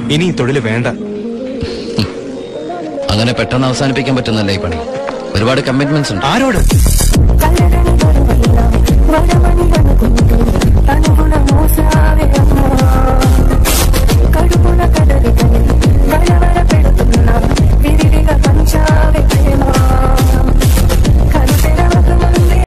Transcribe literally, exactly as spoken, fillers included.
ഇനി ഈ തൊഴിൽ വേണ്ട. അങ്ങനെ പെട്ടെന്ന് അവസാനിപ്പിക്കാൻ പറ്റുന്നല്ലേ ഈ പണി? ഒരുപാട് കമ്മിറ്റ്മെന്റ്സ് ഉണ്ട്. ആരോട്?